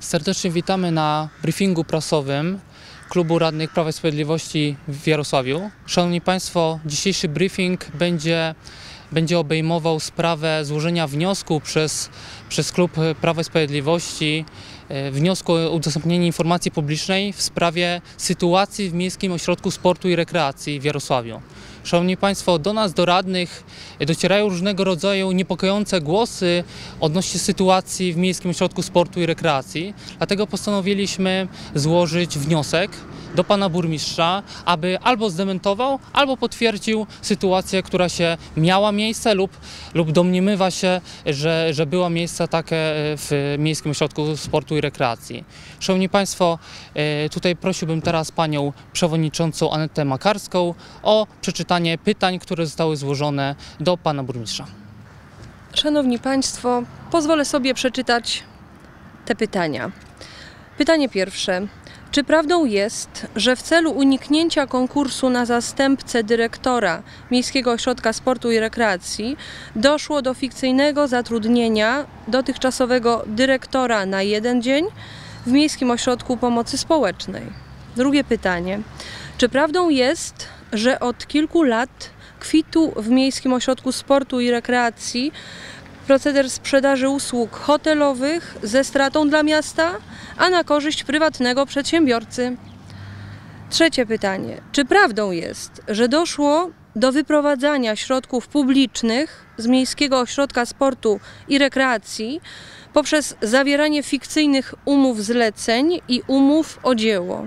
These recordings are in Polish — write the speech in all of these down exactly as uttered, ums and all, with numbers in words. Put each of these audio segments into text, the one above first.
Serdecznie witamy na briefingu prasowym Klubu Radnych Prawa i Sprawiedliwości w Jarosławiu. Szanowni Państwo, dzisiejszy briefing będzie, będzie obejmował sprawę złożenia wniosku przez, przez Klub Prawa i Sprawiedliwości, wniosku o udostępnienie informacji publicznej w sprawie sytuacji w Miejskim Ośrodku Sportu i Rekreacji w Jarosławiu. Szanowni Państwo, do nas, do radnych, docierają różnego rodzaju niepokojące głosy odnośnie sytuacji w Miejskim Ośrodku Sportu i Rekreacji. Dlatego postanowiliśmy złożyć wniosek do pana burmistrza, aby albo zdementował, albo potwierdził sytuację, która się miała miejsce lub, lub domniemywa się, że, że była miejsce takie w Miejskim Ośrodku Sportu i Rekreacji. Szanowni Państwo, tutaj prosiłbym teraz panią przewodniczącą Anetę Makarską o przeczytanie pytań, które zostały złożone do pana burmistrza. Szanowni Państwo, pozwolę sobie przeczytać te pytania. Pytanie pierwsze. Czy prawdą jest, że w celu uniknięcia konkursu na zastępcę dyrektora Miejskiego Ośrodka Sportu i Rekreacji doszło do fikcyjnego zatrudnienia dotychczasowego dyrektora na jeden dzień w Miejskim Ośrodku Pomocy Społecznej? Drugie pytanie. Czy prawdą jest, że od kilku lat kwitł w Miejskim Ośrodku Sportu i Rekreacji proceder sprzedaży usług hotelowych ze stratą dla miasta, a na korzyść prywatnego przedsiębiorcy? Trzecie pytanie. Czy prawdą jest, że doszło do wyprowadzania środków publicznych z Miejskiego Ośrodka Sportu i Rekreacji poprzez zawieranie fikcyjnych umów zleceń i umów o dzieło?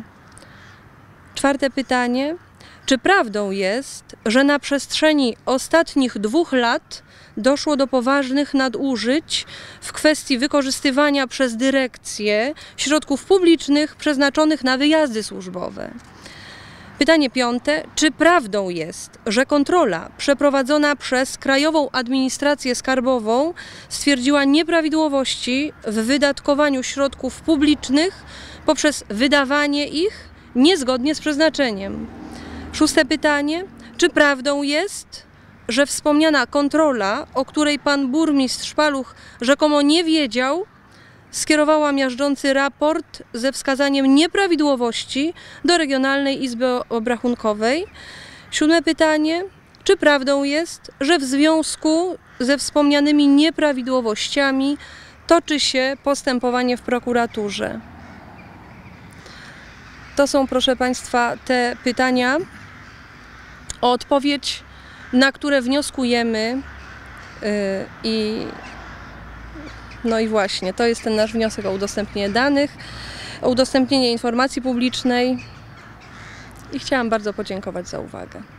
Czwarte pytanie. Czy prawdą jest, że na przestrzeni ostatnich dwóch lat doszło do poważnych nadużyć w kwestii wykorzystywania przez dyrekcję środków publicznych przeznaczonych na wyjazdy służbowe? Pytanie piąte. Czy prawdą jest, że kontrola przeprowadzona przez Krajową Administrację Skarbową stwierdziła nieprawidłowości w wydatkowaniu środków publicznych poprzez wydawanie ich niezgodnie z przeznaczeniem? Szóste pytanie. Czy prawdą jest, że wspomniana kontrola, o której pan burmistrz Paluch rzekomo nie wiedział, skierowała miażdżący raport ze wskazaniem nieprawidłowości do Regionalnej Izby Obrachunkowej? Siódme pytanie. Czy prawdą jest, że w związku ze wspomnianymi nieprawidłowościami toczy się postępowanie w prokuraturze? To są, proszę Państwa, te pytania, o odpowiedź na które wnioskujemy yy, i no i właśnie, to jest ten nasz wniosek o udostępnienie danych, o udostępnienie informacji publicznej i chciałam bardzo podziękować za uwagę.